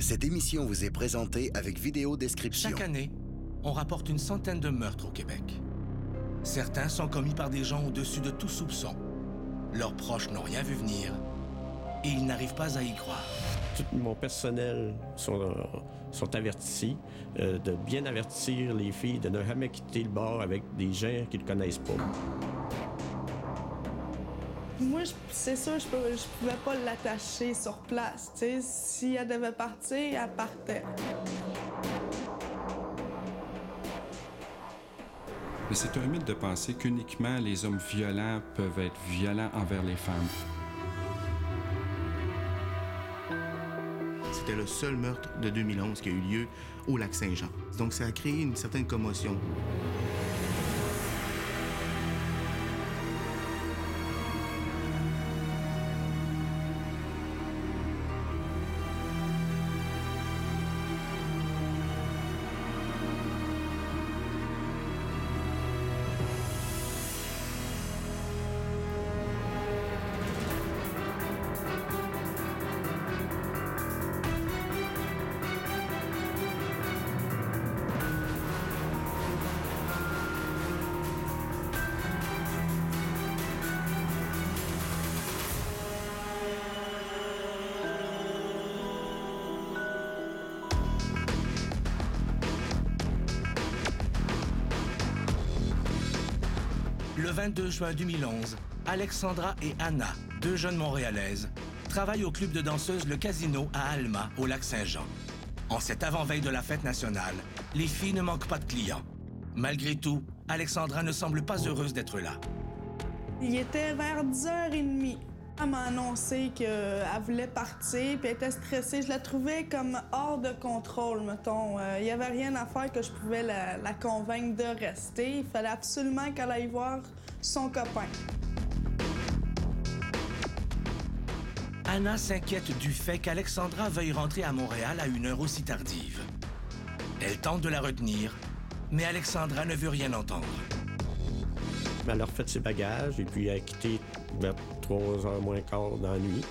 Cette émission vous est présentée avec vidéo description. Chaque année, on rapporte une centaine de meurtres au Québec. Certains sont commis par des gens au-dessus de tout soupçon. Leurs proches n'ont rien vu venir et ils n'arrivent pas à y croire. Tout mon personnel sont avertis de bien avertir les filles de ne jamais quitter le bar avec des gens qu'ils ne connaissent pas. Moi, c'est sûr, je pouvais pas l'attacher sur place. T'sais, si elle devait partir, elle partait. Mais c'est un mythe de penser qu'uniquement les hommes violents peuvent être violents envers les femmes. C'était le seul meurtre de 2011 qui a eu lieu au Lac-Saint-Jean. Donc ça a créé une certaine commotion. Le 22 juin 2011, Alexandra et Anna, deux jeunes Montréalaises, travaillent au club de danseuses Le Casino à Alma, au Lac-Saint-Jean. En cette avant-veille de la fête nationale, les filles ne manquent pas de clients. Malgré tout, Alexandra ne semble pas heureuse d'être là. Il était vers 10h30. Elle m'a annoncé qu'elle voulait partir, puis elle était stressée. Je la trouvais comme hors de contrôle, mettons. Il n'y avait rien à faire que je pouvais la convaincre de rester. Il fallait absolument qu'elle aille voir son copain. Anna s'inquiète du fait qu'Alexandra veuille rentrer à Montréal à une heure aussi tardive. Elle tente de la retenir, mais Alexandra ne veut rien entendre. Elle a refait ses bagages et puis elle a quitté vers 3h moins quart dans la nuit.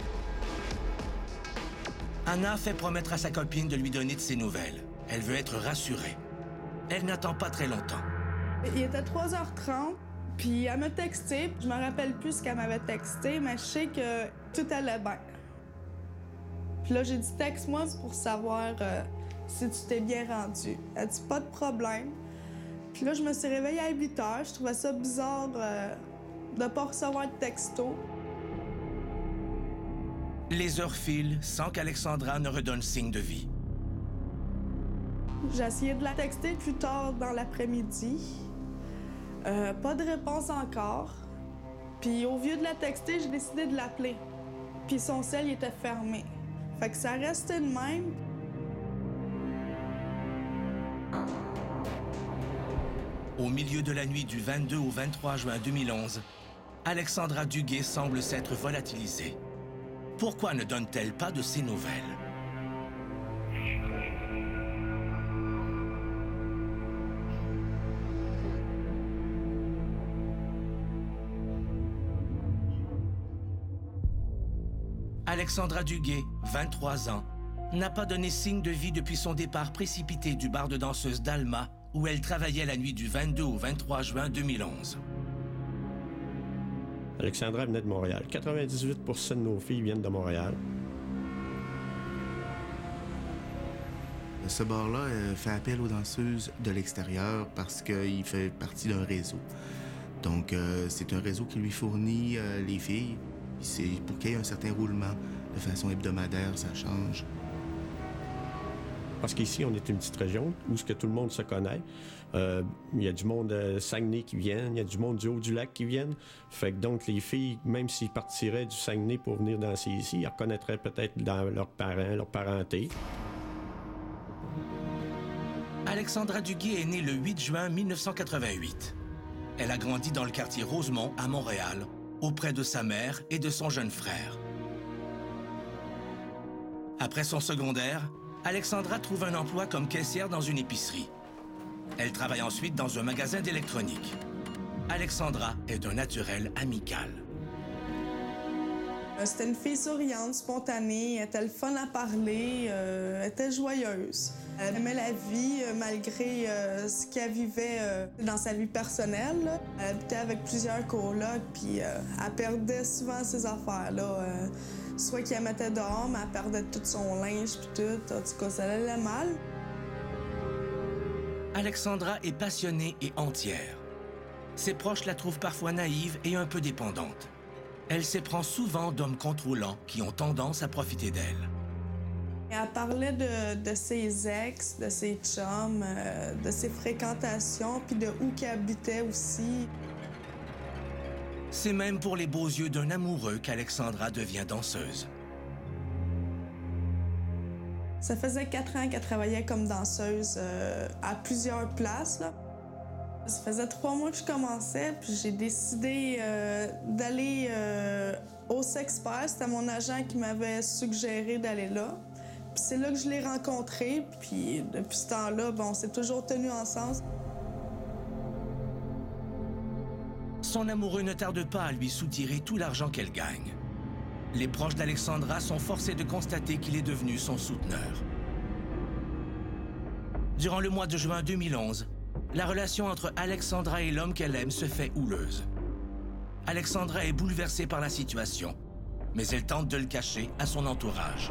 Anna fait promettre à sa copine de lui donner de ses nouvelles. Elle veut être rassurée. Elle n'attend pas très longtemps. Il était 3h30, puis elle m'a texté. Je me rappelle plus ce qu'elle m'avait texté, mais je sais que tout allait bien. Puis là, j'ai dit « Texte-moi pour savoir si tu t'es bien rendu. » Elle dit « Pas de problème. » Puis là, je me suis réveillée à 8h. Je trouvais ça bizarre de ne pas recevoir de texto. Les heures filent sans qu'Alexandra ne redonne signe de vie. J'ai essayé de la texter plus tard dans l'après-midi. Pas de réponse encore. Puis au lieu de la texter, j'ai décidé de l'appeler. Puis son cell il était fermé. Fait que ça restait de même. Au milieu de la nuit du 22 au 23 juin 2011, Alexandra Duguay semble s'être volatilisée. Pourquoi ne donne-t-elle pas de ses nouvelles? Alexandra Duguay, 23 ans, n'a pas donné signe de vie depuis son départ précipité du bar de danseuse d'Alma, où elle travaillait la nuit du 22 au 23 juin 2011. Alexandra venait de Montréal. 98% de nos filles viennent de Montréal. Ce bar-là fait appel aux danseuses de l'extérieur parce qu'il fait partie d'un réseau. Donc, c'est un réseau qui lui fournit les filles. C'est pour qu'il y ait un certain roulement de façon hebdomadaire, ça change. Parce qu'ici, on est une petite région où tout le monde se connaît. Il y a du monde de Saguenay qui viennent, il y a du monde du Haut-du-Lac qui viennent. Fait que donc, les filles, même s'ils partiraient du Saguenay pour venir danser ici, ils reconnaîtraient peut-être dans leurs parents, leur parenté. Alexandra Duguay est née le 8 juin 1988. Elle a grandi dans le quartier Rosemont, à Montréal, auprès de sa mère et de son jeune frère. Après son secondaire, Alexandra trouve un emploi comme caissière dans une épicerie. Elle travaille ensuite dans un magasin d'électronique. Alexandra est un naturel amical. C'était une fille souriante, spontanée, elle était le fun à parler, elle était joyeuse. Elle aimait la vie malgré ce qu'elle vivait dans sa vie personnelle. Là. Elle habitait avec plusieurs colocs, puis elle perdait souvent ses affaires. Là. Soit qu'elle mettait dehors, mais elle perdait tout son linge, puis tout. En tout cas, ça allait mal. Alexandra est passionnée et entière. Ses proches la trouvent parfois naïve et un peu dépendante. Elle s'éprend souvent d'hommes contrôlants qui ont tendance à profiter d'elle. Elle parlait de ses ex, de ses chums, de ses fréquentations, puis de où qu'elle habitait aussi. C'est même pour les beaux yeux d'un amoureux qu'Alexandra devient danseuse. Ça faisait 4 ans qu'elle travaillait comme danseuse à plusieurs places. Là. Ça faisait 3 mois que je commençais, puis j'ai décidé d'aller au Sexpert. C'était mon agent qui m'avait suggéré d'aller là. Puis c'est là que je l'ai rencontré, puis depuis ce temps-là, on s'est toujours tenus ensemble. Son amoureux ne tarde pas à lui soutirer tout l'argent qu'elle gagne. Les proches d'Alexandra sont forcés de constater qu'il est devenu son souteneur. Durant le mois de juin 2011, la relation entre Alexandra et l'homme qu'elle aime se fait houleuse. Alexandra est bouleversée par la situation, mais elle tente de le cacher à son entourage.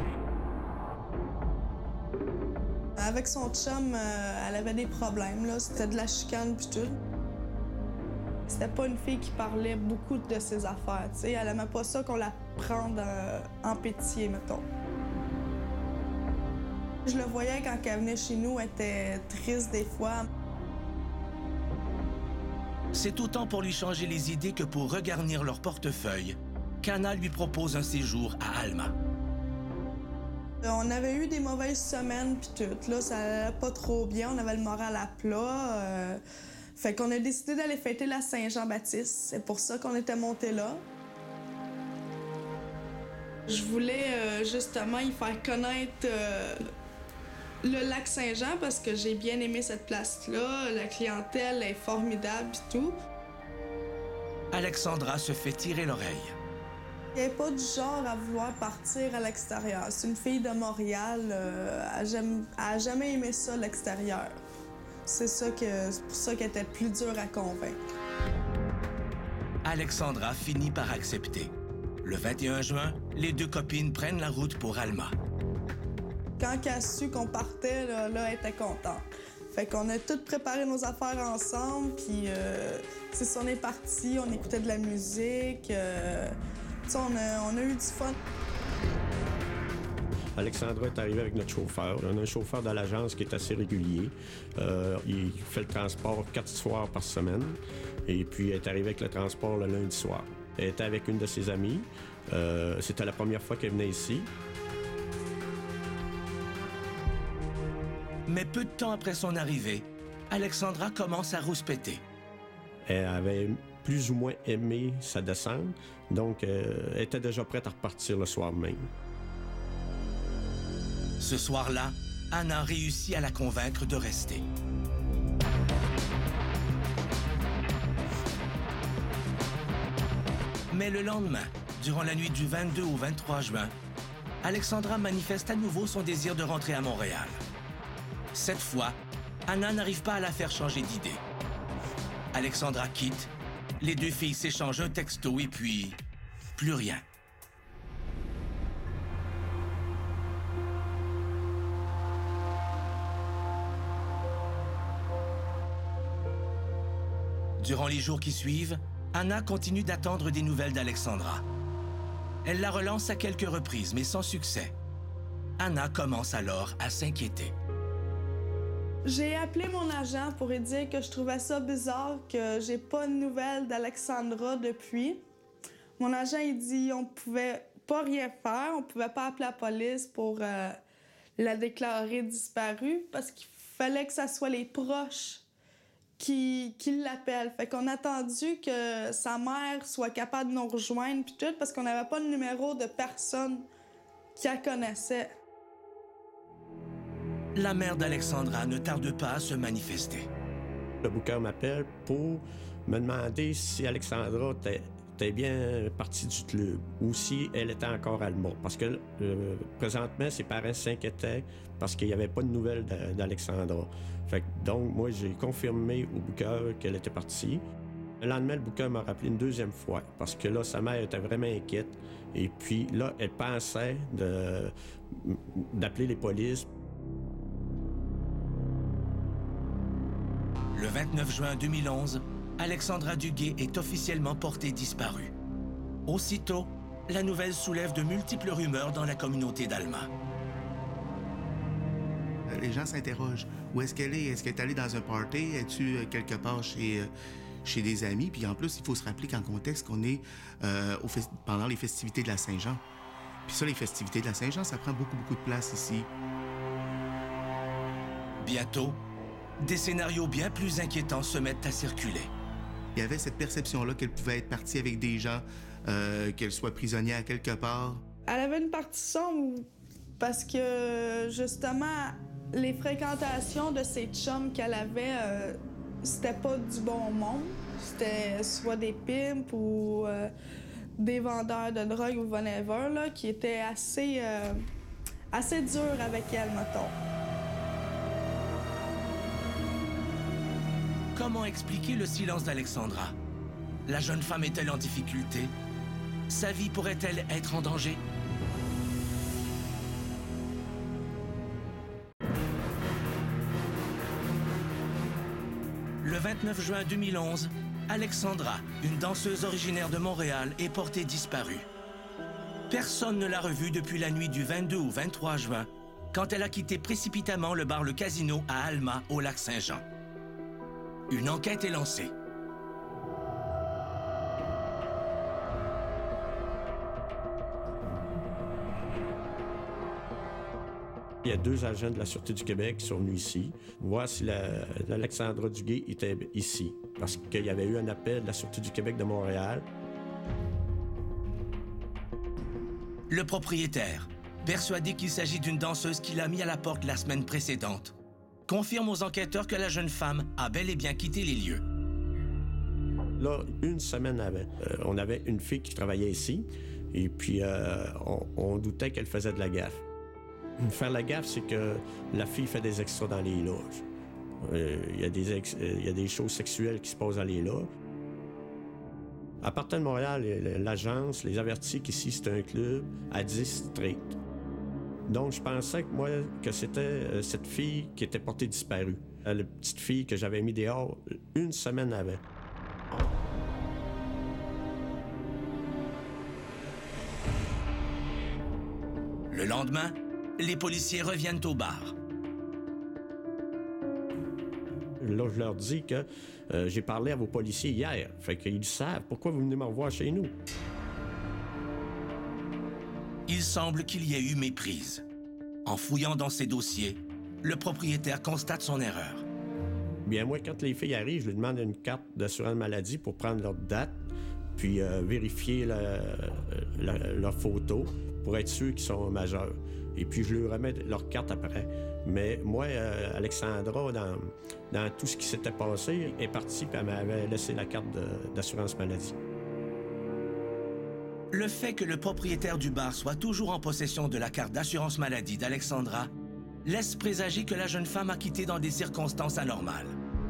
Avec son chum, elle avait des problèmes, là. C'était de la chicane puis tout. C'était pas une fille qui parlait beaucoup de ses affaires, tu sais. Elle aimait pas ça qu'on la prenne en pitié, mettons. Je le voyais quand elle venait chez nous, elle était triste des fois. C'est autant pour lui changer les idées que pour regarnir leur portefeuille qu'Anna lui propose un séjour à Alma. On avait eu des mauvaises semaines puis tout. Là, ça allait pas trop bien, on avait le moral à plat. Fait qu'on a décidé d'aller fêter la Saint-Jean-Baptiste. C'est pour ça qu'on était montés là. Je voulais justement y faire connaître le lac Saint-Jean parce que j'ai bien aimé cette place-là. La clientèle est formidable et tout. Alexandra se fait tirer l'oreille. Elle n'est pas du genre à vouloir partir à l'extérieur. C'est une fille de Montréal. Elle n'a jamais aimé ça, l'extérieur. C'est pour ça qu'elle était plus dure à convaincre. Alexandra finit par accepter. Le 21 juin, les deux copines prennent la route pour Alma. Quand elle a su qu'on partait, là, elle était contente. Fait qu'on a toutes préparé nos affaires ensemble, puis c'est ça, on est partis, on écoutait de la musique. On a eu du fun. Alexandra est arrivée avec notre chauffeur. On a un chauffeur de l'agence qui est assez régulier. Il fait le transport 4 soirs par semaine. Et puis, elle est arrivée avec le transport le lundi soir. Elle était avec une de ses amies. C'était la première fois qu'elle venait ici. Mais peu de temps après son arrivée, Alexandra commence à rouspéter. Elle avait plus ou moins aimé sa descente. Donc, elle était déjà prête à repartir le soir même. Ce soir-là, Anna réussit à la convaincre de rester. Mais le lendemain, durant la nuit du 22 au 23 juin, Alexandra manifeste à nouveau son désir de rentrer à Montréal. Cette fois, Anna n'arrive pas à la faire changer d'idée. Alexandra quitte, les deux filles s'échangent un texto et puis plus rien. Durant les jours qui suivent, Anna continue d'attendre des nouvelles d'Alexandra. Elle la relance à quelques reprises, mais sans succès. Anna commence alors à s'inquiéter. J'ai appelé mon agent pour lui dire que je trouvais ça bizarre que j'ai pas de nouvelles d'Alexandra depuis. Mon agent, il dit on pouvait pas rien faire, on pouvait pas appeler la police pour la déclarer disparue parce qu'il fallait que ça soit les proches qui l'appellent. Fait qu'on a attendu que sa mère soit capable de nous rejoindre puis tout parce qu'on n'avait pas de numéro de personne qui la connaissait. La mère d'Alexandra ne tarde pas à se manifester. Le booker m'appelle pour me demander si Alexandra était était bien partie du club, ou si elle était encore à Alma. Parce que présentement, ses parents s'inquiétaient parce qu'il n'y avait pas de nouvelles d'Alexandra. Fait que, donc, moi, j'ai confirmé au booker qu'elle était partie. Le lendemain, le booker m'a rappelé une deuxième fois, parce que là, sa mère était vraiment inquiète. Et puis là, elle pensait d'appeler les polices. Le 29 juin 2011, Alexandra Duguay est officiellement portée disparue. Aussitôt, la nouvelle soulève de multiples rumeurs dans la communauté d'Alma. Les gens s'interrogent. Où est-ce qu'elle est? Est-ce qu'elle est allée dans un party? Es-tu quelque part chez des amis? Puis en plus, il faut se rappeler qu'en contexte qu'on est pendant les festivités de la Saint-Jean. Puis ça, les festivités de la Saint-Jean, ça prend beaucoup de place ici. Bientôt, des scénarios bien plus inquiétants se mettent à circuler. Il y avait cette perception-là qu'elle pouvait être partie avec des gens, qu'elle soit prisonnière quelque part. Elle avait une partie sombre parce que, justement, les fréquentations de ses chums qu'elle avait, c'était pas du bon monde. C'était soit des pimps ou des vendeurs de drogue ou whatever, là, qui étaient assez durs avec elle, mettons. Comment expliquer le silence d'Alexandra? La jeune femme est-elle en difficulté? Sa vie pourrait-elle être en danger? Le 29 juin 2011, Alexandra, une danseuse originaire de Montréal, est portée disparue. Personne ne l'a revue depuis la nuit du 22 au 23 juin, quand elle a quitté précipitamment le bar Le Casino à Alma, au Lac-Saint-Jean. Une enquête est lancée. Il y a 2 agents de la Sûreté du Québec qui sont venus ici, voir si l'Alexandra Duguay était ici, parce qu'il y avait eu un appel de la Sûreté du Québec de Montréal. Le propriétaire, persuadé qu'il s'agit d'une danseuse qu'il a mis à la porte la semaine précédente, confirme aux enquêteurs que la jeune femme a bel et bien quitté les lieux. Là, une semaine avant, on avait une fille qui travaillait ici, et puis on doutait qu'elle faisait de la gaffe. Faire la gaffe, c'est que la fille fait des extras dans les loges. Il y a des choses sexuelles qui se passent dans les loges. À partir de Montréal, l'agence les avertit qu'ici, c'est un club à 10 straight. Donc, je pensais que c'était cette fille qui était portée disparue. La petite fille que j'avais mis dehors une semaine avant. Le lendemain, les policiers reviennent au bar. Là, je leur dis que j'ai parlé à vos policiers hier. Fait qu'ils savent. Pourquoi vous venez me revoir chez nous? Il semble qu'il y ait eu méprise. En fouillant dans ses dossiers, le propriétaire constate son erreur. Bien, moi, quand les filles arrivent, je leur demande une carte d'assurance maladie pour prendre leur date, puis vérifier leur photo pour être sûr qu'ils sont majeurs. Et puis, je leur remets leur carte après. Mais moi, Alexandra, dans tout ce qui s'était passé, est partie puis elle m'avait laissé la carte d'assurance maladie. Le fait que le propriétaire du bar soit toujours en possession de la carte d'assurance maladie d'Alexandra laisse présager que la jeune femme a quitté dans des circonstances anormales.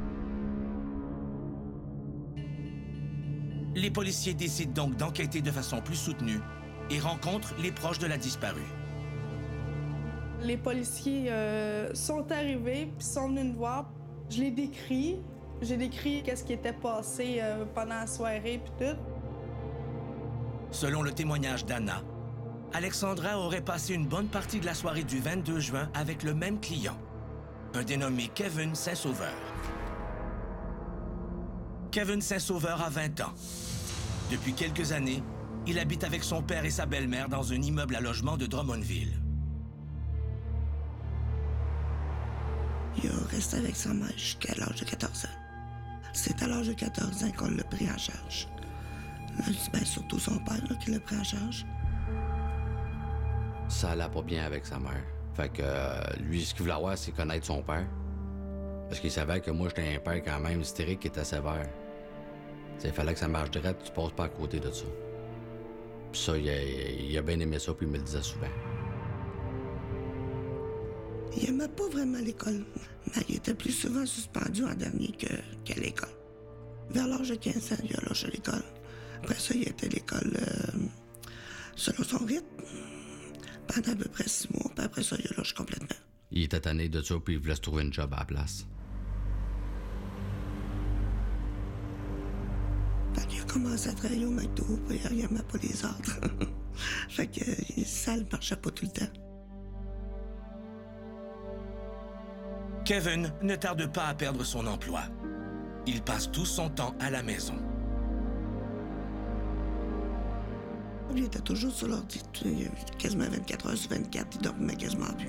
Les policiers décident donc d'enquêter de façon plus soutenue et rencontrent les proches de la disparue. Les policiers sont arrivés puis sont venus nous voir. Je l'ai décrit. J'ai décrit qu'est-ce qui était passé pendant la soirée puis tout. Selon le témoignage d'Anna, Alexandra aurait passé une bonne partie de la soirée du 22 juin avec le même client, un dénommé Kevin Saint-Sauveur. Kevin Saint-Sauveur a 20 ans. Depuis quelques années, il habite avec son père et sa belle-mère dans un immeuble à logement de Drummondville. Il a resté avec sa mère jusqu'à l'âge de 14 ans. C'est à l'âge de 14 ans qu'on l'a pris en charge. C'est surtout son père là, qui l'a pris en charge. Ça allait pas bien avec sa mère. Fait que lui, ce qu'il voulait avoir, c'est connaître son père. Parce qu'il savait que moi, j'étais un père quand même hystérique qui était sévère. Il fallait que ça marche direct, tu passes pas à côté de ça. Puis ça, il a bien aimé ça, puis il me le disait souvent. Il aimait pas vraiment l'école, mais il était plus souvent suspendu en dernier qu'à l'école. Vers l'âge de 15 ans, il a lâché l'école. Après ça, il était à l'école selon son rythme pendant à peu près 6 mois, puis après ça, il a lâché complètement. Il était tanné de ça, puis il voulait se trouver une job à la place. Fait qu'il a commencé à travailler au McDo, puis il n'aimait pas les autres. Fait que ça ne marchait pas tout le temps. Kevin ne tarde pas à perdre son emploi. Il passe tout son temps à la maison. Il était toujours sur l'ordi, quasiment 24 heures sur 24, il dormait quasiment plus.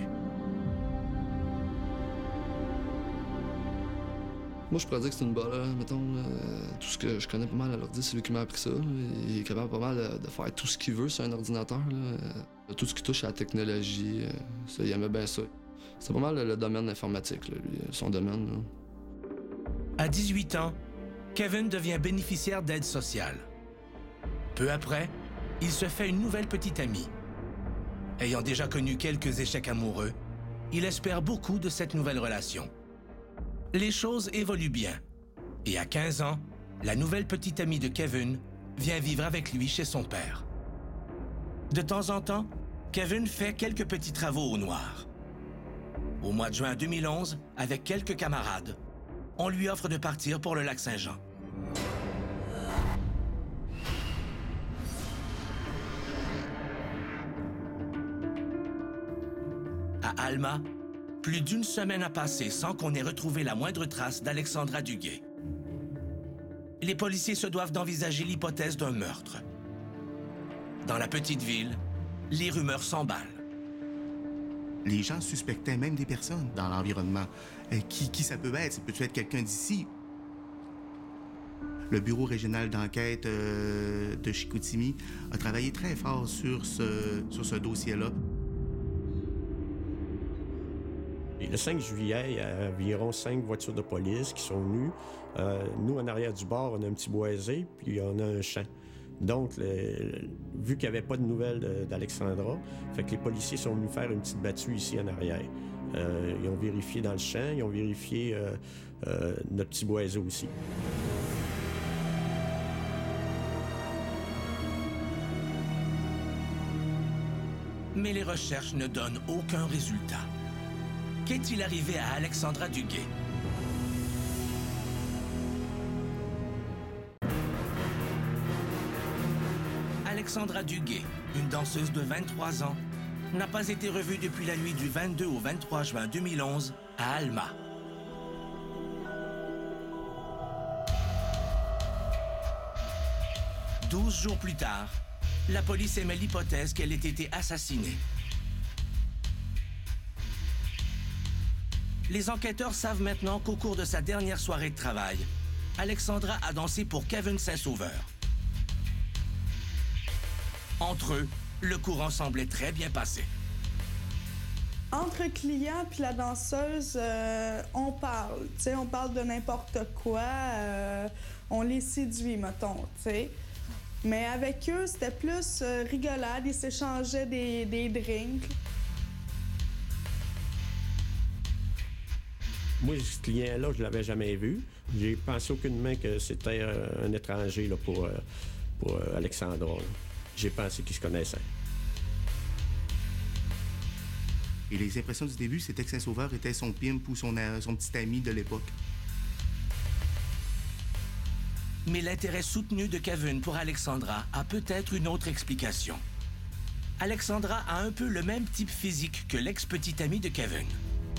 Moi, je pourrais dire que c'est une balle, mettons. Tout ce que je connais pas mal à l'ordi, c'est lui qui m'a appris ça. Il est capable pas mal de faire tout ce qu'il veut sur un ordinateur. Tout ce qui touche à la technologie, ça, il aimait bien ça. C'est pas mal le domaine informatique, là, lui, son domaine. Là. À 18 ans, Kevin devient bénéficiaire d'aide sociale. Peu après, il se fait une nouvelle petite amie. Ayant déjà connu quelques échecs amoureux, il espère beaucoup de cette nouvelle relation. Les choses évoluent bien. Et à 15 ans, la nouvelle petite amie de Kevin vient vivre avec lui chez son père. De temps en temps, Kevin fait quelques petits travaux au noir. Au mois de juin 2011, avec quelques camarades, on lui offre de partir pour le Lac-Saint-Jean. À Alma, plus d'une semaine a passé sans qu'on ait retrouvé la moindre trace d'Alexandra Duguay. Les policiers se doivent d'envisager l'hypothèse d'un meurtre. Dans la petite ville, les rumeurs s'emballent. Les gens suspectaient même des personnes dans l'environnement. Qui ça peut être? Ça peut être quelqu'un d'ici? Le bureau régional d'enquête de Chicoutimi a travaillé très fort sur ce dossier-là. Et le 5 juillet, il y a environ 5 voitures de police qui sont venues. Nous, en arrière du bar, on a un petit boisé, puis on a un champ. Donc, vu qu'il n'y avait pas de nouvelles d'Alexandra, fait que les policiers sont venus faire une petite battue ici en arrière. Ils ont vérifié dans le champ, ils ont vérifié notre petit boisé aussi. Mais les recherches ne donnent aucun résultat. Qu'est-il arrivé à Alexandra Duguay? Alexandra Duguay, une danseuse de 23 ans, n'a pas été revue depuis la nuit du 22 au 23 juin 2011 à Alma. « 12 jours plus tard, la police émet l'hypothèse qu'elle ait été assassinée. Les enquêteurs savent maintenant qu'au cours de sa dernière soirée de travail, Alexandra a dansé pour Kevin Saint-Sauveur. Entre eux, le courant semblait très bien passé. Entre clients puis la danseuse, on parle. T'sais, on parle de n'importe quoi. On les séduit, mettons, t'sais. Mais avec eux, c'était plus rigolade. Ils s'échangeaient des drinks. Moi, ce client-là, je l'avais jamais vu. J'ai pensé aucunement que c'était un étranger là, pour Alexandra. Là. J'ai pensé qu'ils se connaissaient. Et les impressions du début, c'était que Saint-Sauveur était son pimp ou son petit ami de l'époque. Mais l'intérêt soutenu de Kevin pour Alexandra a peut-être une autre explication. Alexandra a un peu le même type physique que l'ex-petite amie de Kevin.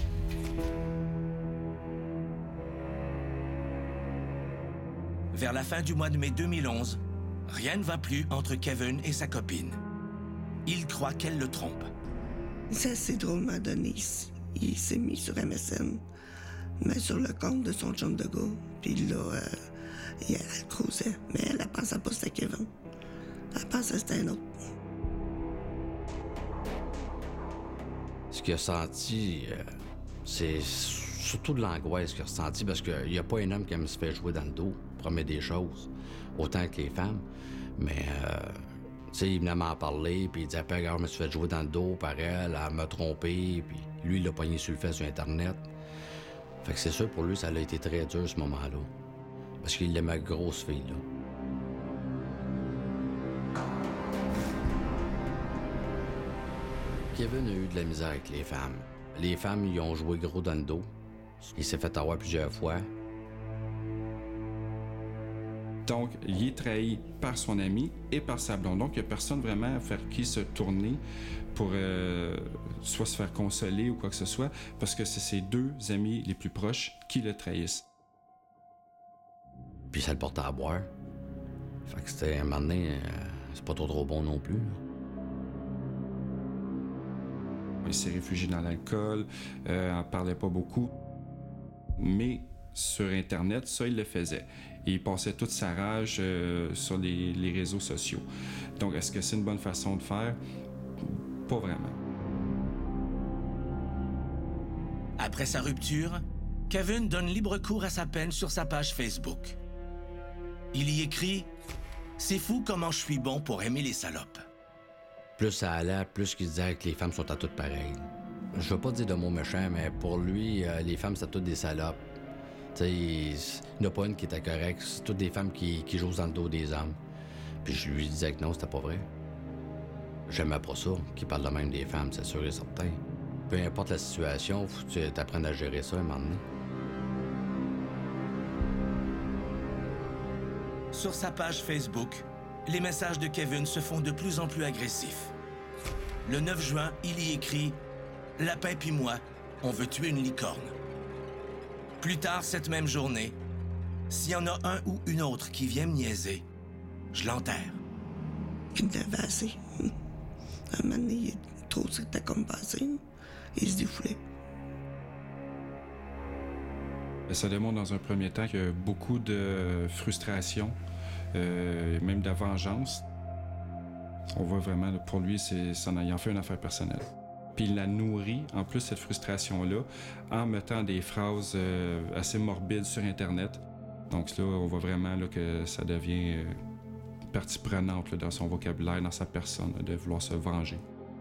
Vers la fin du mois de mai 2011, rien ne va plus entre Kevin et sa copine. Il croit qu'elle le trompe. C'est assez drôlement donné. Il s'est mis sur MSN, mais sur le compte de son chum de gars. Puis là, elle causait, mais elle pensait pas que c'était Kevin. Elle pensait que c'était un autre. Ce qu'il a senti, c'est surtout de l'angoisse qu'il a ressenti parce qu'il n'y a pas un homme qui aime se faire jouer dans le dos. promet des choses, autant que les femmes. Mais, tu sais, il venait m'en parler, puis il disait, regarde, je me suis fait jouer dans le dos par elle m'a trompé, puis lui, il l'a pogné sur le fait sur Internet. Fait que c'est sûr, pour lui, ça a été très dur, ce moment-là. Parce qu'il aimait grosse fille, là. Kevin a eu de la misère avec les femmes. Les femmes, ils ont joué gros dans le dos. Il s'est fait avoir plusieurs fois. Donc, il est trahi par son ami et par sa blonde. Donc, il n'y a personne vraiment vers qui se tourner pour soit se faire consoler ou quoi que ce soit, parce que c'est ses deux amis les plus proches qui le trahissent. Puis ça le portait à boire. Fait que c'était, un moment donné, c'est pas trop bon non plus, là. Il s'est réfugié dans l'alcool, en parlait pas beaucoup. Mais sur Internet, ça, il le faisait. Et il passait toute sa rage sur les réseaux sociaux. Donc, est-ce que c'est une bonne façon de faire? Pas vraiment. Après sa rupture, Kevin donne libre cours à sa peine sur sa page Facebook. Il y écrit « C'est fou comment je suis bon pour aimer les salopes ». Plus ça allait, plus qu'il disait que les femmes sont à toutes pareilles. Je veux pas dire de mots méchants, mais pour lui, les femmes, c'est toutes des salopes. Tu sais, il n'y en a pas une qui était correcte. C'est toutes des femmes qui jouent dans le dos des hommes. Puis je lui disais que non, c'était pas vrai. J'aimais pas ça, qu'il parle de même des femmes, c'est sûr et certain. Peu importe la situation, faut que tu apprennes à gérer ça un moment donné. Sur sa page Facebook, les messages de Kevin se font de plus en plus agressifs. Le 9 juin, il y écrit « Lapin puis moi, on veut tuer une licorne ». Plus tard cette même journée, « S'il y en a un ou une autre qui vient me niaiser, je l'enterre ». Il devait assez. Un moment donné, il est trop c'était comme passé. Il se défoulait. Ça démontre dans un premier temps qu'il y a beaucoup de frustration, même de vengeance. On voit vraiment, pour lui, il en fait une affaire personnelle. Puis il la nourrit, en plus, cette frustration-là, en mettant des phrases assez morbides sur Internet. Donc là, on voit vraiment là, que ça devient partie prenante là, dans son vocabulaire, dans sa personne, là, de vouloir se venger.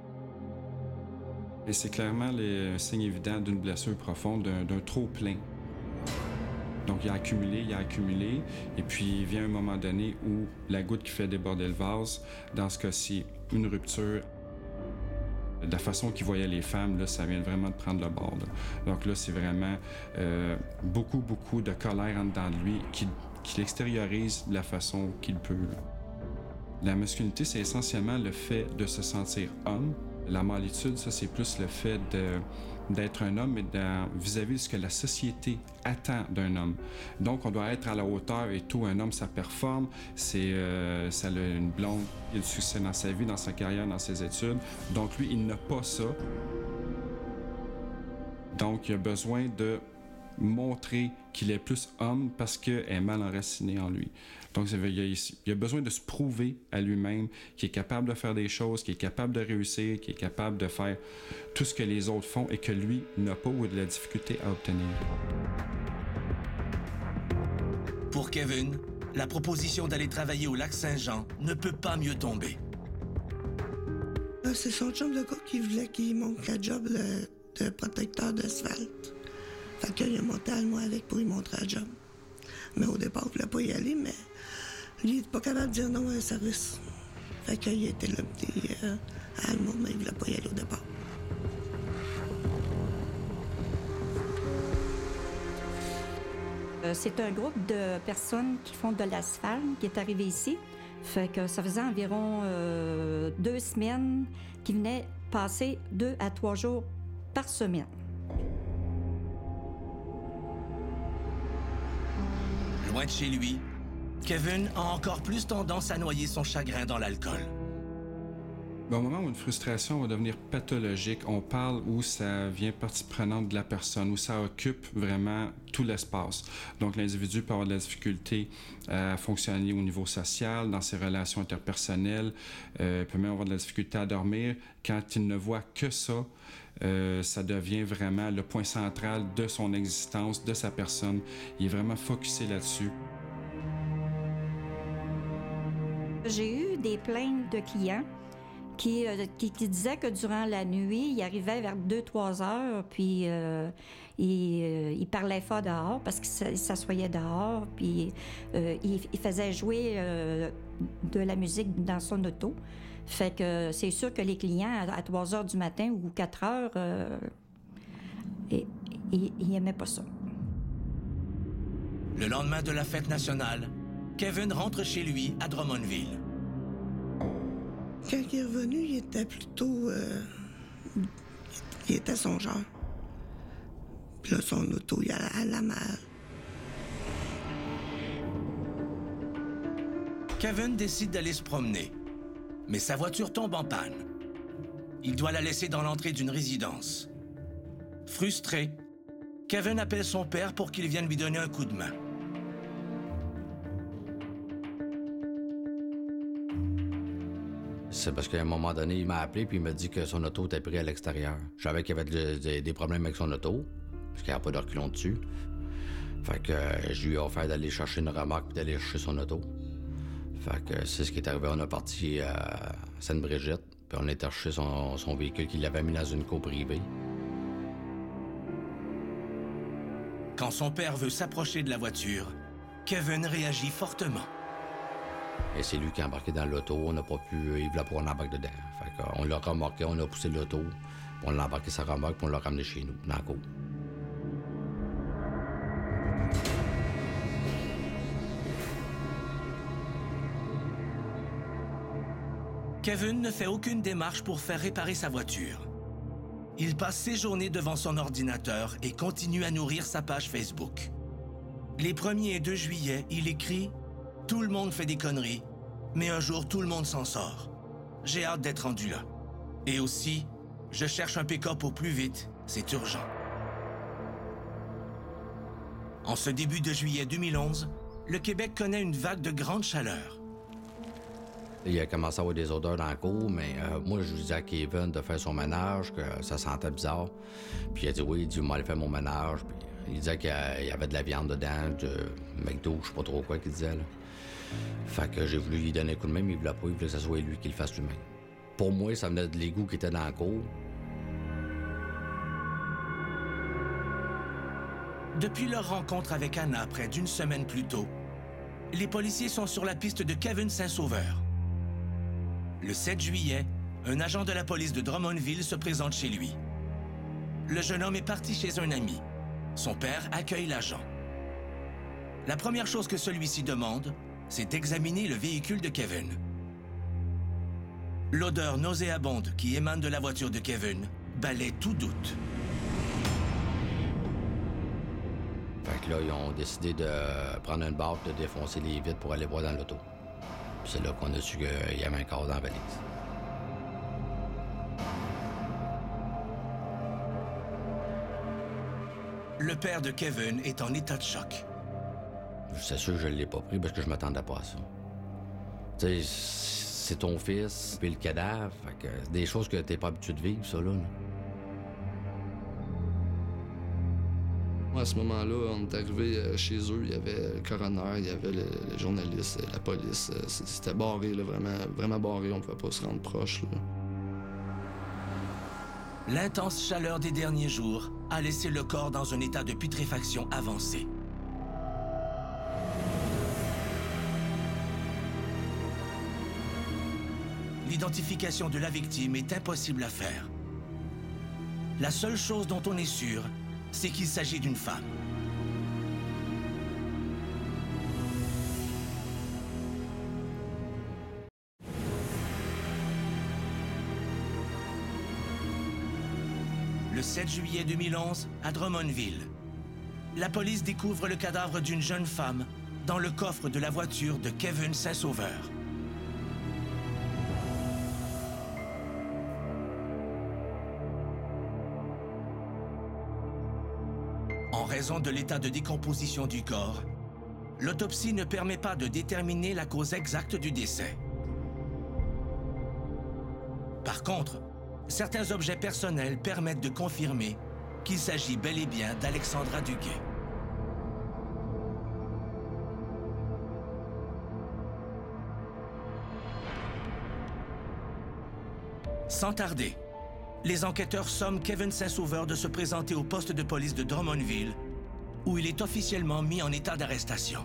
Et c'est clairement un signe évident d'une blessure profonde, d'un trop-plein. Donc, il a accumulé, et puis il vient un moment donné où la goutte qui fait déborder le vase, dans ce cas-ci, une rupture. De la façon qu'il voyait les femmes, là, ça vient vraiment de prendre le bord. Là. Donc là, c'est vraiment beaucoup de colère en dedans de lui qui l'extériorise de la façon qu'il peut. Là. La masculinité, c'est essentiellement le fait de se sentir homme. La mâlitude, ça, c'est plus le fait d'être un homme, mais vis-à-vis de ce que la société attend d'un homme. Donc, on doit être à la hauteur et tout. Un homme, ça performe, ça a une blonde, il a du succès dans sa vie, dans sa carrière, dans ses études. Donc, lui, il n'a pas ça. Donc, il a besoin de montrer qu'il est plus homme parce qu'elle est mal enracinée en lui. Donc, il a besoin de se prouver à lui-même qu'il est capable de faire des choses, qu'il est capable de réussir, qu'il est capable de faire tout ce que les autres font et que lui n'a pas ou a de la difficulté à obtenir. Pour Kevin, la proposition d'aller travailler au Lac-Saint-Jean ne peut pas mieux tomber. C'est son chum de gars qui voulait qu'il monte la job de protecteur d'asphalte. Fait qu'il a monté à moi avec pour lui montrer la job. Mais au départ, il voulait pas y aller, mais lui, il était pas capable de dire non à un service. Fait qu'il était là, à Alma, mais il voulait pas y aller au départ. C'est un groupe de personnes qui font de l'asphalte qui est arrivé ici. Fait que ça faisait environ 2 semaines qu'ils venaient passer 2 à 3 jours par semaine. Loin de chez lui, Kevin a encore plus tendance à noyer son chagrin dans l'alcool. Au moment où une frustration va devenir pathologique, on parle où ça vient partie prenante de la personne, où ça occupe vraiment tout l'espace. Donc l'individu peut avoir de la difficulté à fonctionner au niveau social, dans ses relations interpersonnelles, peut même avoir de la difficulté à dormir. Quand il ne voit que ça, ça devient vraiment le point central de son existence, de sa personne. Il est vraiment focusé là-dessus. J'ai eu des plaintes de clients qui disaient que durant la nuit, ils arrivaient vers 2-3 heures, puis ils parlaient fort dehors parce qu'ils s'assoyaient dehors, puis ils faisaient jouer de la musique dans son auto. Fait que c'est sûr que les clients, à 3 heures du matin ou 4 heures, ils n'aimaient pas ça. Le lendemain de la fête nationale, Kevin rentre chez lui à Drummondville. Quand il est revenu, il était plutôt... il était songeur. Puis là, son auto, il allait à la mer. Kevin décide d'aller se promener, mais sa voiture tombe en panne. Il doit la laisser dans l'entrée d'une résidence. Frustré, Kevin appelle son père pour qu'il vienne lui donner un coup de main. C'est parce qu'à un moment donné, il m'a appelé puis il m'a dit que son auto était pris à l'extérieur. Je savais qu'il y avait des problèmes avec son auto, parce qu'il n'y a pas de reculon dessus. Fait que je lui ai offert d'aller chercher une remorque et d'aller chercher son auto. Fait que c'est ce qui est arrivé. On a parti à Sainte-Brigitte, puis on a été chercher son véhicule qu'il avait mis dans une cour privée. Quand son père veut s'approcher de la voiture, Kevin réagit fortement. Et c'est lui qui a embarqué dans l'auto. On n'a pas pu... Il voulait pas qu'on embarque dedans. Fait qu'on l'a remorqué, on a poussé l'auto, puis on l'a embarqué sa remorque, puis on l'a ramené chez nous, dans la cour. Kevin ne fait aucune démarche pour faire réparer sa voiture. Il passe ses journées devant son ordinateur et continue à nourrir sa page Facebook. Les 1er et 2 juillet, il écrit « Tout le monde fait des conneries, mais un jour tout le monde s'en sort. J'ai hâte d'être rendu là. Et aussi, je cherche un pick-up au plus vite, c'est urgent. » En ce début de juillet 2011, le Québec connaît une vague de grande chaleur. Il a commencé à avoir des odeurs dans la cour, mais moi, je disais à Kevin de faire son ménage, que ça sentait bizarre. Puis il a dit oui, il dit, moi, aller faire mon ménage. Puis il disait qu'il y avait de la viande dedans, de McDo, je sais pas trop quoi qu'il disait, là. Fait que j'ai voulu lui donner un coup de main, mais il voulait pas, il voulait que ce soit lui qui le fasse lui-même. Pour moi, ça venait de l'égout qui était dans la cour. Depuis leur rencontre avec Anna près d'une semaine plus tôt, les policiers sont sur la piste de Kevin Saint-Sauveur. Le 7 juillet, un agent de la police de Drummondville se présente chez lui. Le jeune homme est parti chez un ami. Son père accueille l'agent. La première chose que celui-ci demande, c'est d'examiner le véhicule de Kevin. L'odeur nauséabonde qui émane de la voiture de Kevin balaie tout doute. Fait que là, ils ont décidé de prendre une barre, de défoncer les vitres pour aller voir dans l'auto. C'est là qu'on a su qu'il y avait un corps dans la valise. Le père de Kevin est en état de choc. C'est sûr que je ne l'ai pas pris parce que je m'attendais pas à ça. Tu sais, c'est ton fils, puis le cadavre, fait que des choses que t'es pas habitué de vivre, ça, là. À ce moment-là, on est arrivé chez eux, il y avait le coroner, il y avait le journaliste, la police. C'était barré, là, vraiment barré, on ne pouvait pas se rendre proche, là. L'intense chaleur des derniers jours a laissé le corps dans un état de putréfaction avancé. L'identification de la victime est impossible à faire. La seule chose dont on est sûr, c'est qu'il s'agit d'une femme. Le 7 juillet 2011, à Drummondville, la police découvre le cadavre d'une jeune femme dans le coffre de la voiture de Kevin Saint-Sauveur. En raison de l'état de décomposition du corps, l'autopsie ne permet pas de déterminer la cause exacte du décès. Par contre, certains objets personnels permettent de confirmer qu'il s'agit bel et bien d'Alexandra Duguay. Sans tarder, les enquêteurs somment Kevin Saint-Sauveur de se présenter au poste de police de Drummondville, où il est officiellement mis en état d'arrestation.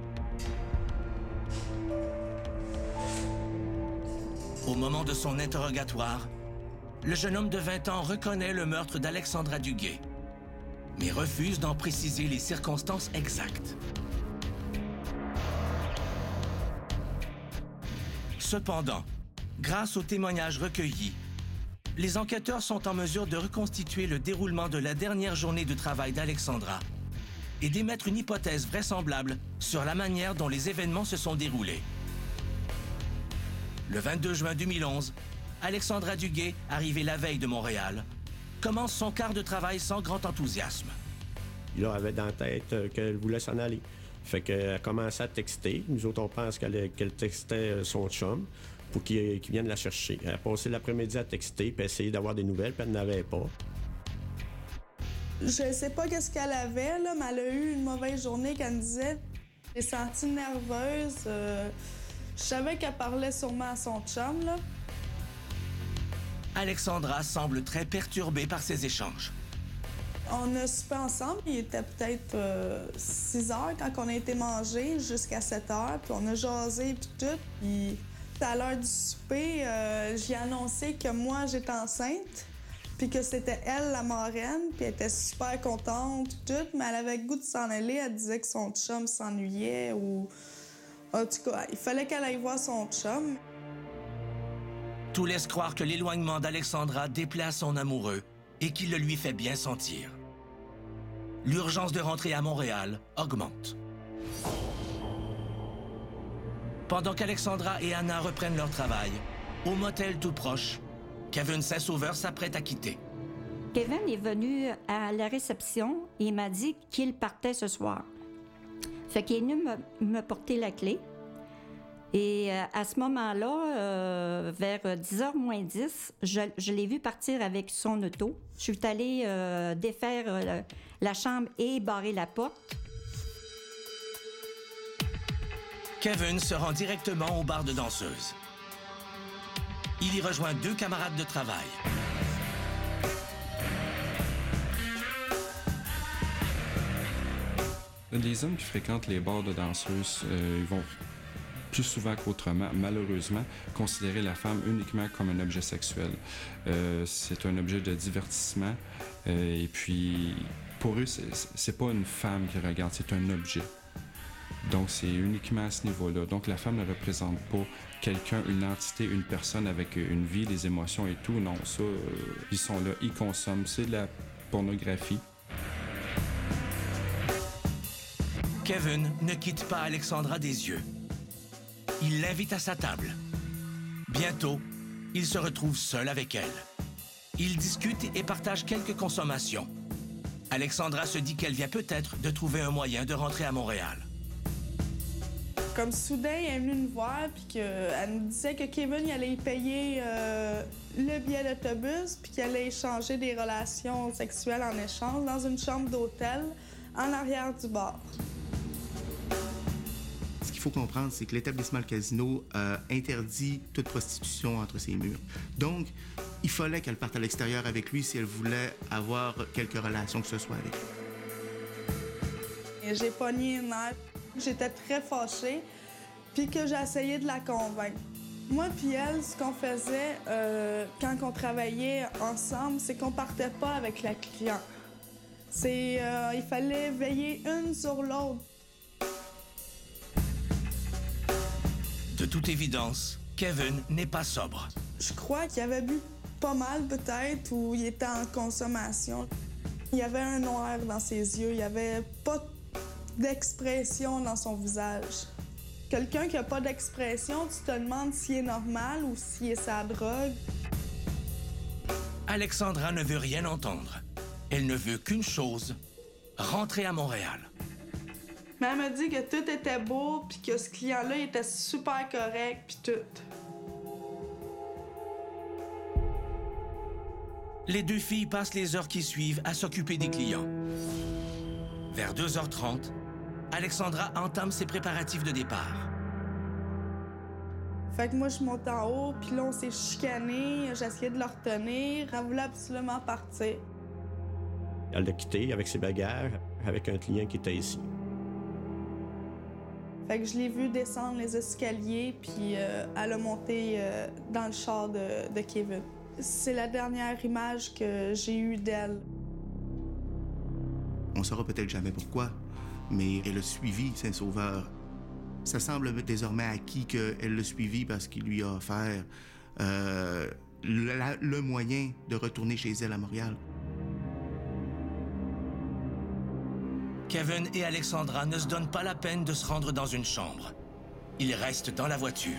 Au moment de son interrogatoire, le jeune homme de 20 ans reconnaît le meurtre d'Alexandra Duguay, mais refuse d'en préciser les circonstances exactes. Cependant, grâce aux témoignages recueillis, les enquêteurs sont en mesure de reconstituer le déroulement de la dernière journée de travail d'Alexandra et d'émettre une hypothèse vraisemblable sur la manière dont les événements se sont déroulés. Le 22 juin 2011, Alexandra Duguay, arrivée la veille de Montréal, commence son quart de travail sans grand enthousiasme. Il avait dans la tête qu'elle voulait s'en aller. Fait qu'elle a commencé à texter. Nous autres, on pense qu'elle textait son chum pour qu'il vienne la chercher. Elle a passé l'après-midi à texter puis essayer d'avoir des nouvelles, puis elle n'avait pas. Je sais pas qu'est-ce qu'elle avait, là, mais elle a eu une mauvaise journée qu'elle me disait. Elle s'est sentie nerveuse. Je savais qu'elle parlait sûrement à son chum, là. Alexandra semble très perturbée par ces échanges. On a soupé ensemble. Il était peut-être 6 heures quand on a été manger, jusqu'à 7 heures. Puis on a jasé puis tout. Puis à l'heure du souper, j'ai annoncé que moi, j'étais enceinte. Puis que c'était elle, la marraine. Puis elle était super contente puis tout. Mais elle avait le goût de s'en aller. Elle disait que son chum s'ennuyait ou... En tout cas, il fallait qu'elle aille voir son chum. Tout laisse croire que l'éloignement d'Alexandra déplaît à son amoureux et qu'il le lui fait bien sentir. L'urgence de rentrer à Montréal augmente. Pendant qu'Alexandra et Anna reprennent leur travail, au motel tout proche, Kevin Saint-Sauveur s'apprête à quitter. Kevin est venu à la réception et m'a dit qu'il partait ce soir. Fait qu'il est venu me porter la clé. Et à ce moment-là, vers 10h moins 10, je l'ai vu partir avec son auto. Je suis allée défaire la chambre et barrer la porte. Kevin se rend directement au bar de danseuse. Il y rejoint 2 camarades de travail. Les hommes qui fréquentent les bars de danseuses, ils vont plus souvent qu'autrement, malheureusement, considérer la femme uniquement comme un objet sexuel. C'est un objet de divertissement et puis pour eux, c'est pas une femme qui regarde, c'est un objet. Donc c'est uniquement à ce niveau-là. Donc la femme ne représente pas quelqu'un, une entité, une personne avec une vie, des émotions et tout. Non, ça, ils sont là, ils consomment. C'est de la pornographie. Kevin ne quitte pas Alexandra des yeux. Il l'invite à sa table. Bientôt, il se retrouve seul avec elle. Ils discutent et partagent quelques consommations. Alexandra se dit qu'elle vient peut-être de trouver un moyen de rentrer à Montréal. Comme soudain, elle est venue nous voir puis qu'elle nous disait que Kevin il allait y payer le billet d'autobus puis qu'il allait échanger des relations sexuelles en échange dans une chambre d'hôtel en arrière du bar. Ce qu'il faut comprendre, c'est que l'établissement Le Casino interdit toute prostitution entre ses murs. Donc, il fallait qu'elle parte à l'extérieur avec lui si elle voulait avoir quelque relation que ce soit avec lui. J'ai pogné une nerf. J'étais très fâchée, puis que j'ai essayé de la convaincre. Moi puis elle, ce qu'on faisait quand on travaillait ensemble, c'est qu'on partait pas avec la cliente. Il fallait veiller une sur l'autre. De toute évidence, Kevin n'est pas sobre. Je crois qu'il avait bu pas mal peut-être, ou il était en consommation. Il y avait un noir dans ses yeux, il y avait pas d'expression dans son visage. Quelqu'un qui a pas d'expression, tu te demandes s'il est normal ou s'il est sa drogue. Alexandra ne veut rien entendre. Elle ne veut qu'une chose, rentrer à Montréal. Mais elle m'a dit que tout était beau, puis que ce client-là était super correct, puis tout. Les 2 filles passent les heures qui suivent à s'occuper des clients. Vers 2h30, Alexandra entame ses préparatifs de départ. Fait que moi, je monte en haut, puis là, on s'est chicané. J'essayais de le retenir. Elle voulait absolument partir. Elle l'a quitté avec ses bagages, avec un client qui était ici. Fait que je l'ai vu descendre les escaliers, puis elle a monté dans le char de Kevin. C'est la dernière image que j'ai eue d'elle. On saura peut-être jamais pourquoi, mais elle a suivi Saint-Sauveur. Ça semble désormais acquis qu'elle l'a suivi parce qu'il lui a offert le moyen de retourner chez elle à Montréal. Kevin et Alexandra ne se donnent pas la peine de se rendre dans une chambre. Ils restent dans la voiture.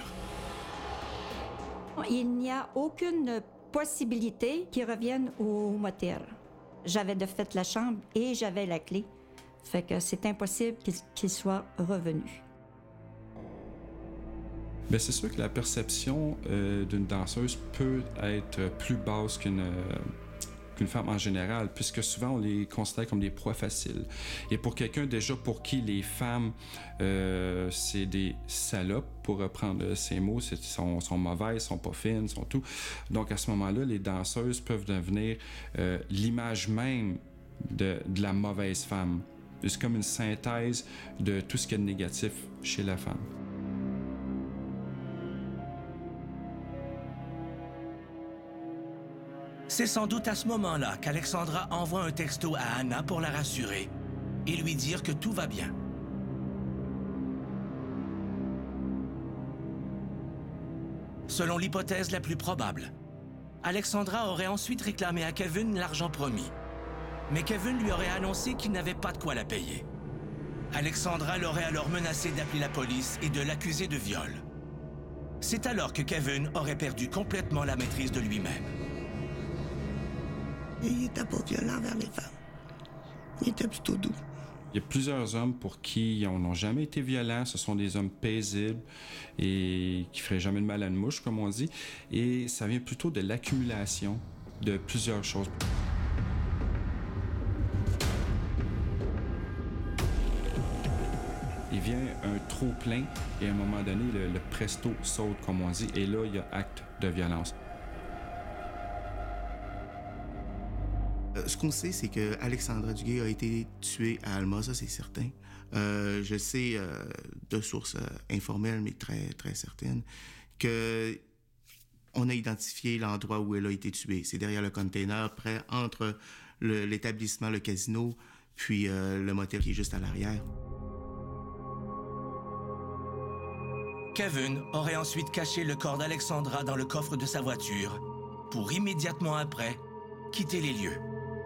Il n'y a aucune possibilité qu'ils reviennent au motel. J'avais de fait la chambre et j'avais la clé. Fait que c'est impossible qu'ils soient revenus. Bien, c'est sûr que la perception d'une danseuse peut être plus basse qu'une femme en général, puisque souvent on les considère comme des proies faciles. Et pour quelqu'un déjà pour qui les femmes, c'est des salopes, pour reprendre ces mots, sont mauvaises, sont pas fines, sont tout. Donc à ce moment-là, les danseuses peuvent devenir l'image même de la mauvaise femme. C'est comme une synthèse de tout ce qu'il y a de négatif chez la femme. C'est sans doute à ce moment-là qu'Alexandra envoie un texto à Anna pour la rassurer et lui dire que tout va bien. Selon l'hypothèse la plus probable, Alexandra aurait ensuite réclamé à Kevin l'argent promis. Mais Kevin lui aurait annoncé qu'il n'avait pas de quoi la payer. Alexandra l'aurait alors menacé d'appeler la police et de l'accuser de viol. C'est alors que Kevin aurait perdu complètement la maîtrise de lui-même. Il n'était pas violent envers les femmes. Il était plutôt doux. Il y a plusieurs hommes pour qui ils n'ont jamais été violents. Ce sont des hommes paisibles et qui ne feraient jamais de mal à une mouche, comme on dit. Et ça vient plutôt de l'accumulation de plusieurs choses. Il vient un trop-plein et à un moment donné, le presto saute, comme on dit. Et là, il y a acte de violence. Ce qu'on sait, c'est que Alexandra Duguay a été tuée à Alma, ça c'est certain. Je sais de sources informelles, mais très, très certaines, qu'on a identifié l'endroit où elle a été tuée. C'est derrière le container, près entre l'établissement, le casino, puis le motel qui est juste à l'arrière. Kevin aurait ensuite caché le corps d'Alexandra dans le coffre de sa voiture pour immédiatement après quitter les lieux.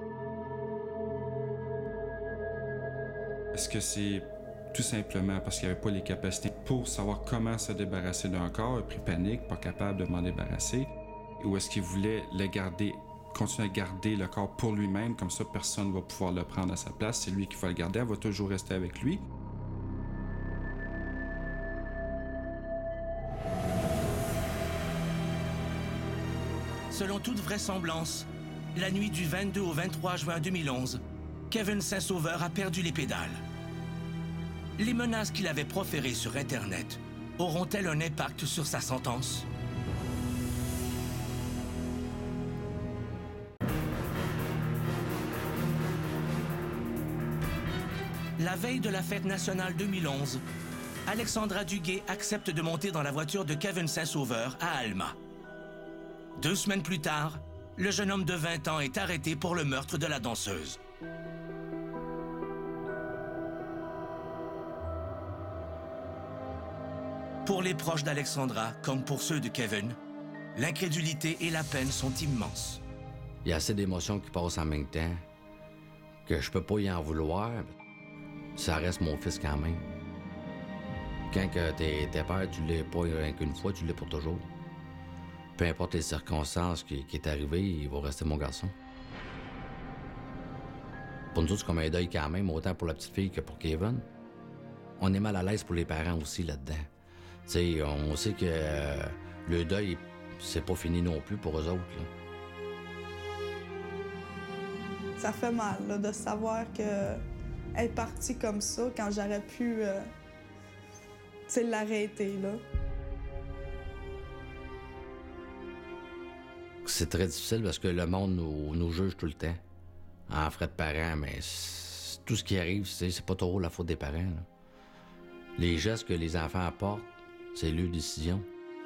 Est-ce que c'est tout simplement parce qu'il n'y avait pas les capacités pour savoir comment se débarrasser d'un corps, il a pris panique, pas capable de m'en débarrasser? Ou est-ce qu'il voulait le garder, continuer à garder le corps pour lui-même, comme ça personne ne va pouvoir le prendre à sa place, c'est lui qui va le garder, elle va toujours rester avec lui? Selon toute vraisemblance, la nuit du 22 au 23 juin 2011, Kevin Saint-Sauveur a perdu les pédales. Les menaces qu'il avait proférées sur Internet auront-elles un impact sur sa sentence? La veille de la fête nationale 2011, Alexandra Duguay accepte de monter dans la voiture de Kevin Saint-Sauveur à Alma. 2 semaines plus tard, le jeune homme de 20 ans est arrêté pour le meurtre de la danseuse. Pour les proches d'Alexandra, comme pour ceux de Kevin, l'incrédulité et la peine sont immenses. Il y a assez d'émotions qui passent en même temps que je peux pas y en vouloir. Ça reste mon fils quand même. Quand t'es père, tu l'es pas rien qu'une fois, tu l'es pour toujours. Peu importe les circonstances qui est arrivé, il va rester mon garçon. Pour nous autres, c'est comme un deuil quand même, autant pour la petite fille que pour Kevin. On est mal à l'aise pour les parents aussi là-dedans. T'sais, on sait que le deuil, c'est pas fini non plus pour eux autres. Là. Ça fait mal là, de savoir qu'elle est partie comme ça quand j'aurais pu l'arrêter. Là. C'est très difficile parce que le monde nous juge tout le temps. En frais de parents, mais tout ce qui arrive, c'est pas trop la faute des parents. Là. Les gestes que les enfants apportent, c'est leur décision.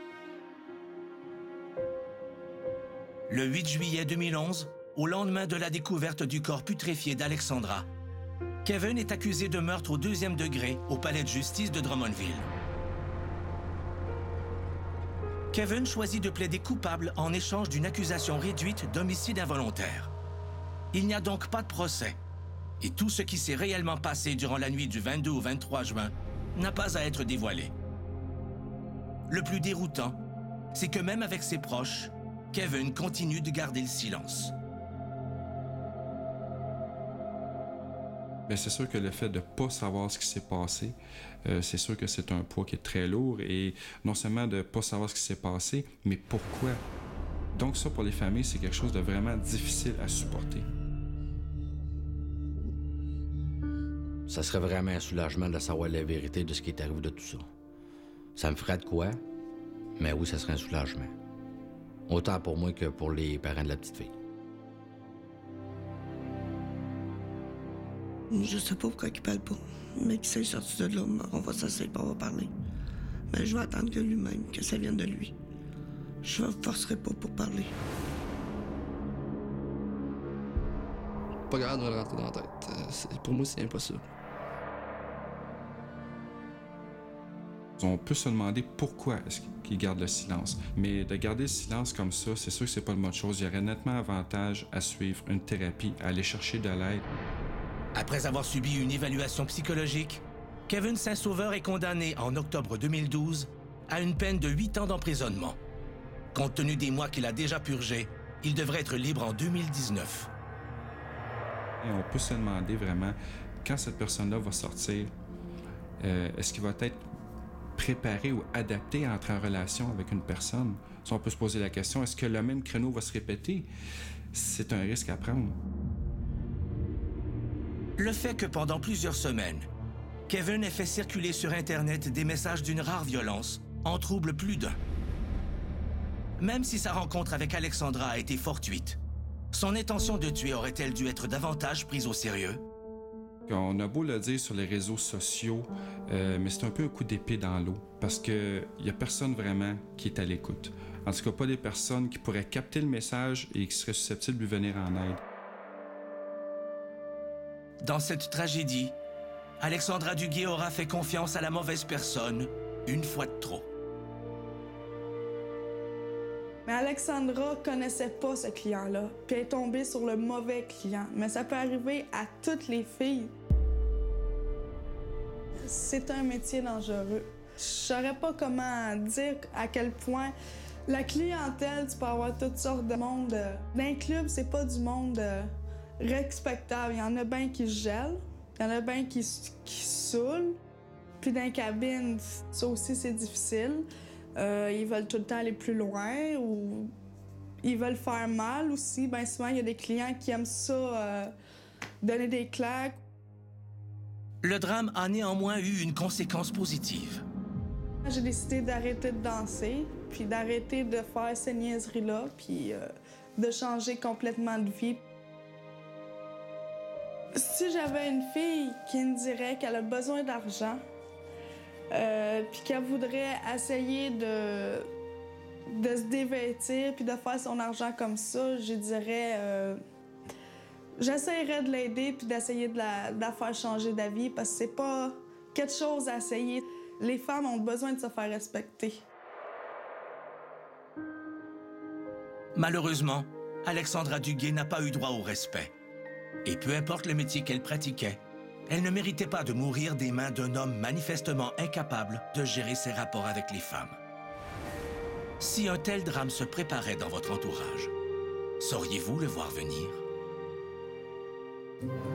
Le 8 juillet 2011, au lendemain de la découverte du corps putréfié d'Alexandra, Kevin est accusé de meurtre au 2e degré au palais de justice de Drummondville. Kevin choisit de plaider coupable en échange d'une accusation réduite d'homicide involontaire. Il n'y a donc pas de procès. Et tout ce qui s'est réellement passé durant la nuit du 22 au 23 juin n'a pas à être dévoilé. Le plus déroutant, c'est que même avec ses proches, Kevin continue de garder le silence. Bien, c'est sûr que le fait de ne pas savoir ce qui s'est passé, c'est sûr que c'est un poids qui est très lourd. Et non seulement de ne pas savoir ce qui s'est passé, mais pourquoi. Donc ça, pour les familles, c'est quelque chose de vraiment difficile à supporter. Ça serait vraiment un soulagement de savoir la vérité de ce qui est arrivé de tout ça. Ça me ferait de quoi, mais oui, ça serait un soulagement. Autant pour moi que pour les parents de la petite fille. Je sais pas pourquoi il parle pas. Mais qu'il s'est sorti de là, on va s'asseoir et on va parler. Mais je vais attendre que lui-même, que ça vienne de lui. Je ne forcerai pas pour parler. Pas grave de me le rentrer dans la tête. Pour moi, c'est impossible. On peut se demander pourquoi est-ce qu'il garde le silence. Mais de garder le silence comme ça, c'est sûr que c'est pas une bonne chose. Il y aurait nettement avantage à suivre une thérapie, à aller chercher de l'aide. Après avoir subi une évaluation psychologique, Kevin Saint-Sauveur est condamné en octobre 2012 à une peine de 8 ans d'emprisonnement. Compte tenu des mois qu'il a déjà purgés, il devrait être libre en 2019. Et on peut se demander vraiment, quand cette personne-là va sortir, est-ce qu'il va être préparé ou adapté à entrer en relation avec une personne? Si on peut se poser la question, est-ce que le même créneau va se répéter? C'est un risque à prendre. Le fait que pendant plusieurs semaines, Kevin ait fait circuler sur Internet des messages d'une rare violence en trouble plus d'un. Même si sa rencontre avec Alexandra a été fortuite, son intention de tuer aurait-elle dû être davantage prise au sérieux? On a beau le dire sur les réseaux sociaux, mais c'est un peu un coup d'épée dans l'eau, parce qu'il n'y a personne vraiment qui est à l'écoute. En tout cas, pas des personnes qui pourraient capter le message et qui seraient susceptibles de lui venir en aide. Dans cette tragédie, Alexandra Duguay aura fait confiance à la mauvaise personne une fois de trop. Mais Alexandra connaissait pas ce client-là, puis elle est tombée sur le mauvais client. Mais ça peut arriver à toutes les filles. C'est un métier dangereux. Je saurais pas comment dire à quel point la clientèle, tu peux avoir toutes sortes de monde. Dans un club, c'est pas du monde respectable. Il y en a bien qui se gèlent, il y en a bien qui saoulent. Puis dans la cabine, ça aussi, c'est difficile. Ils veulent tout le temps aller plus loin ou ils veulent faire mal aussi. Bien souvent, il y a des clients qui aiment ça, donner des claques. Le drame a néanmoins eu une conséquence positive. J'ai décidé d'arrêter de danser, puis d'arrêter de faire ces niaiseries-là, puis de changer complètement de vie. Si j'avais une fille qui me dirait qu'elle a besoin d'argent, puis qu'elle voudrait essayer de se dévêtir puis de faire son argent comme ça, je dirais... j'essaierais de l'aider puis d'essayer de la faire changer d'avis parce que c'est pas quelque chose à essayer. Les femmes ont besoin de se faire respecter. Malheureusement, Alexandra Duguay n'a pas eu droit au respect. Et peu importe le métier qu'elle pratiquait, elle ne méritait pas de mourir des mains d'un homme manifestement incapable de gérer ses rapports avec les femmes. Si un tel drame se préparait dans votre entourage, sauriez-vous le voir venir?